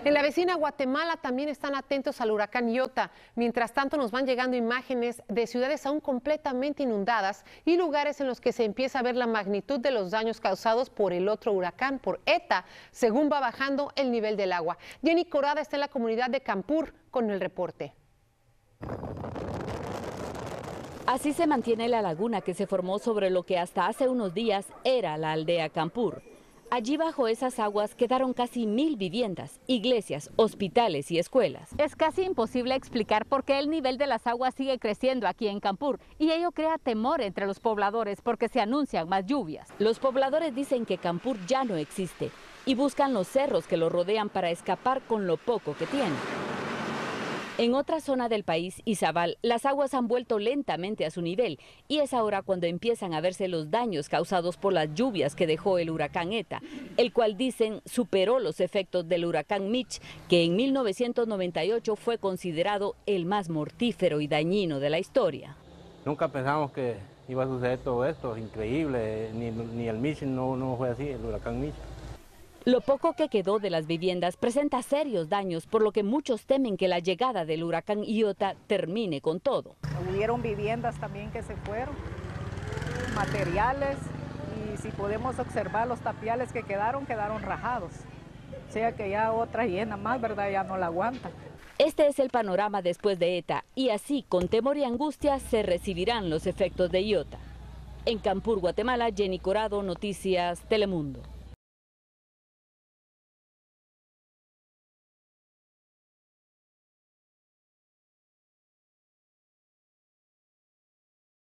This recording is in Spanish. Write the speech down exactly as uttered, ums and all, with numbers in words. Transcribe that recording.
En la vecina Guatemala también están atentos al huracán Iota. Mientras tanto, nos van llegando imágenes de ciudades aún completamente inundadas y lugares en los que se empieza a ver la magnitud de los daños causados por el otro huracán, por ETA, según va bajando el nivel del agua. Jenny Corada está en la comunidad de Campur con el reporte. Así se mantiene la laguna que se formó sobre lo que hasta hace unos días era la aldea Campur. Allí bajo esas aguas quedaron casi mil viviendas, iglesias, hospitales y escuelas. Es casi imposible explicar por qué el nivel de las aguas sigue creciendo aquí en Campur y ello crea temor entre los pobladores porque se anuncian más lluvias. Los pobladores dicen que Campur ya no existe y buscan los cerros que lo rodean para escapar con lo poco que tienen. En otra zona del país, Izabal, las aguas han vuelto lentamente a su nivel y es ahora cuando empiezan a verse los daños causados por las lluvias que dejó el huracán ETA, el cual dicen superó los efectos del huracán Mitch, que en mil novecientos noventa y ocho fue considerado el más mortífero y dañino de la historia. Nunca pensamos que iba a suceder todo esto, increíble, ni, ni el Mitch no, no fue así, el huracán Mitch. Lo poco que quedó de las viviendas presenta serios daños, por lo que muchos temen que la llegada del huracán Iota termine con todo. Hubieron viviendas también que se fueron, materiales, y si podemos observar los tapiales que quedaron, quedaron rajados. O sea que ya otra llena más, ¿verdad? Ya no la aguantan. Este es el panorama después de ETA, y así, con temor y angustia, se recibirán los efectos de Iota. En Campur, Guatemala, Jenny Corado, Noticias Telemundo.